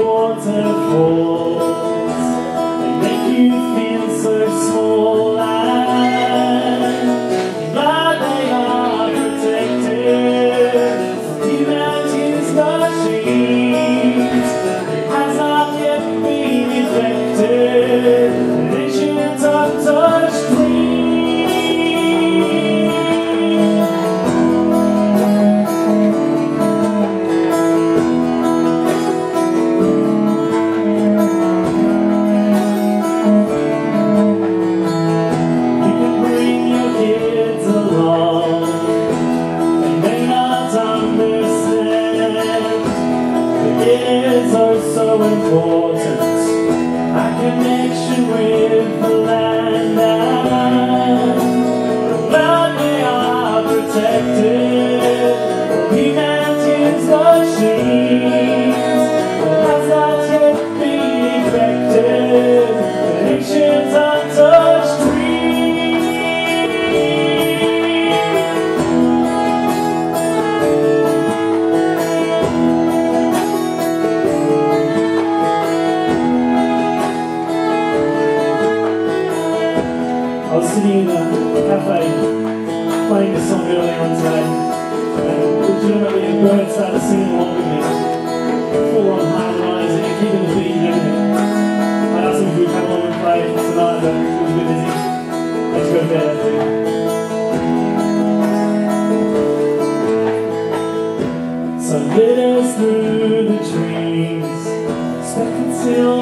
waterfalls, they make you feel so small and glad they are protected from humanity's machines. It has not yet been infected, an ancient untouched dream. So important, our connection with the land, and glad they are protected from humanity's machines. It has not yet been infected, an ancient untouched I was sitting in a cafe playing this song earlier on today, and legitimately the birds started singing along with me, full on harmonising and keeping the beat and everything. I asked them if we would come along and play tonight, but it was a bit busy. Let's go to bed, I think. So let us through the trees, stuck until